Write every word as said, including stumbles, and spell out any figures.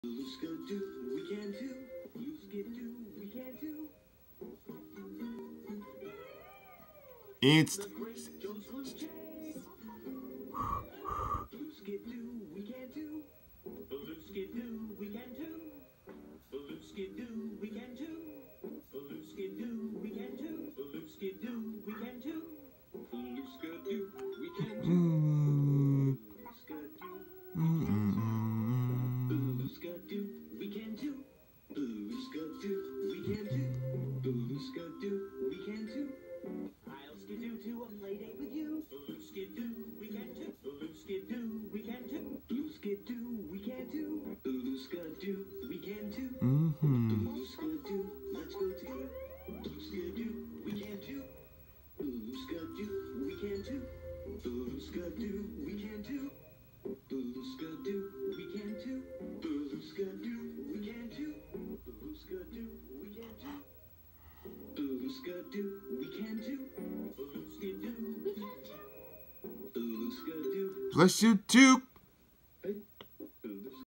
Boo-loo-ska-doo, we can too. Boo-loo-ska-doo, we can too. It's The great Joe Chase. Boo-loo-ska-doo, we can too. Boo-loo-ska-doo, we can too. Boo-loo-ska-doo, we can too. Boo-loo-ska-doo, we can too. Boo-loo-ska-doo, we can too. Boo-loo-ska-doo, we can too. Boo-loo-ska-doo, we can too. Boo-loo-ska-doo, we can too. Boo-loo-ska-doo, we can too. I'll skidoo to a play date with you. Boo-loo-ska-doo, we can too. Boo-loo-ska-doo, we can too. Boo-loo-ska-doo, we can too. Boo-loo-ska-doo, we can too. Boo-loo-ska-doo, let's go together. Boo-loo-ska-doo, we can too. Boo-loo-ska-doo, we can too. Boo-loo-ska-doo, we can too. Boo-loo-ska-doo, we can too. Boo-loo-ska-doo, we can too. Boo-loo-ska-doo, we can too. Boo-loo-ska-doo, we can too. Boo-loo-ska-doo, we can too. Boo-loo-ska-doo. bless you too.